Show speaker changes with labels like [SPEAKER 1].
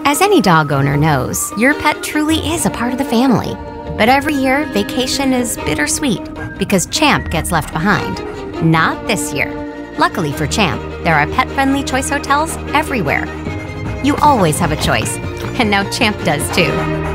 [SPEAKER 1] As any dog owner knows, your pet truly is a part of the family. But every year, vacation is bittersweet because Champ gets left behind. Not this year. Luckily for Champ, there are pet-friendly choice hotels everywhere. You always have a choice, and now Champ does too.